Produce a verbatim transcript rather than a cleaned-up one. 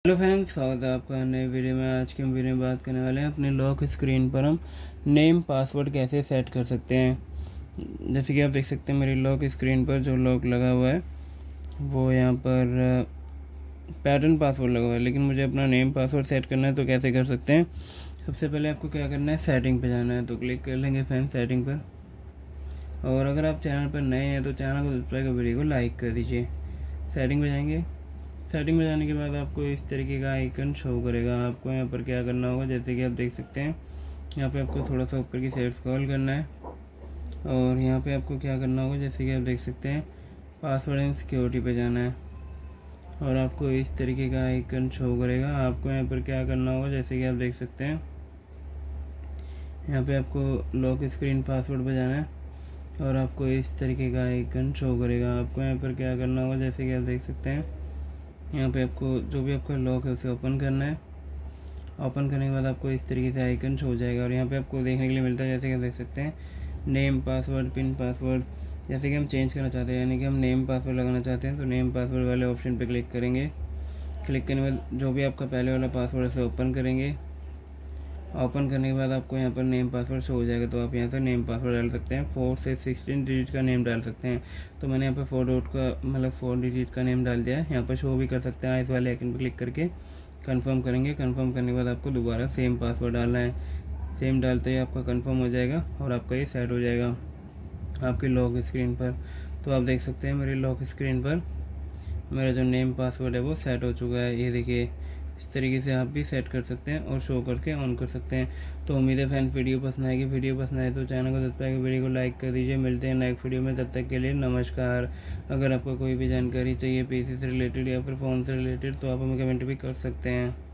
Hello friends, स्वागत है आपका नए वीडियो में। आज की हम वीडियो में बात करने वाले हैं अपने लॉक स्क्रीन पर हम नेम पासवर्ड कैसे सेट कर सकते हैं। जैसे कि आप देख सकते हैं मेरी लॉक स्क्रीन पर जो लॉक लगा हुआ है वो यहाँ पर पैटर्न पासवर्ड लगा हुआ है, लेकिन मुझे अपना नेम पासवर्ड सेट करना है तो कैसे कर सकते हैं। सबसे पहले आपको क्या करना है, सेटिंग पे जाना है। तो क्लिक कर लेंगे फ्रेंड्स सेटिंग पर, और अगर आप चैनल पर नए हैं तो चैनल को सब्सक्राइब कर वीडियो को लाइक कर दीजिए। सेटिंग पे जाएंगे। सेटिंग में जाने के बाद आपको इस तरीके का आइकन शो करेगा। आपको यहाँ पर क्या करना होगा, जैसे कि आप देख सकते हैं यहाँ पे आपको थोड़ा सा ऊपर की साइड स्क्रॉल करना है, और यहाँ पे आपको क्या करना होगा, जैसे कि आप देख सकते हैं पासवर्ड एंड सिक्योरिटी पे जाना है, और आपको इस तरीके का आइकन शो करेगा। आपको यहाँ पर क्या करना होगा, जैसे कि आप देख सकते हैं यहाँ पे आपको लॉक स्क्रीन पासवर्ड पे जाना है, और आपको इस तरीके का आइकन शो करेगा। आपको यहाँ पर क्या करना होगा, जैसे कि आप देख सकते हैं यहाँ पे आपको जो भी आपका लॉक है उसे ओपन करना है। ओपन करने के बाद आपको इस तरीके से आइकन शो हो जाएगा, और यहाँ पे आपको देखने के लिए मिलता है, जैसे कि आप देख सकते हैं नेम पासवर्ड, पिन पासवर्ड। जैसे कि हम चेंज करना चाहते हैं, यानी कि हम नेम पासवर्ड लगाना चाहते हैं, तो नेम पासवर्ड वाले ऑप्शन पे क्लिक करेंगे। क्लिक करने के बाद जो भी आपका पहले वाला पासवर्ड है उसे ओपन करेंगे। ओपन करने के बाद आपको यहाँ पर नेम पासवर्ड शो हो जाएगा, तो आप यहाँ से नेम पासवर्ड डाल सकते हैं। फोर से सिक्सटीन डिजिट का नेम डाल सकते हैं। तो मैंने यहाँ पर फोर डॉट का मतलब फोर डिजिट का नेम डाल दिया है। यहाँ पर शो भी कर सकते हैं। इस वाले आइकन पर क्लिक करके कंफर्म करेंगे। कंफर्म करने के बाद आपको दोबारा सेम पासवर्ड डालना है। सेम डालते ही आपका कंफर्म हो जाएगा और आपका ये सेट हो जाएगा आपकी लॉक स्क्रीन पर। तो आप देख सकते हैं मेरी लॉक स्क्रीन पर मेरा जो नेम पासवर्ड है वो सेट हो चुका है। ये देखिए, इस तरीके से आप भी सेट कर सकते हैं और शो करके ऑन कर सकते हैं। तो उम्मीद है फ्रेंड वीडियो पसंद आएगी। वीडियो पसंद आए तो चैनल को सब्सक्राइब, वीडियो को लाइक कर दीजिए। मिलते हैं नेक्स्ट वीडियो में, तब तक के लिए नमस्कार। अगर आपको कोई भी जानकारी चाहिए पीसी से रिलेटेड या फिर फ़ोन से रिलेटेड तो आप हमें कमेंट भी कर सकते हैं।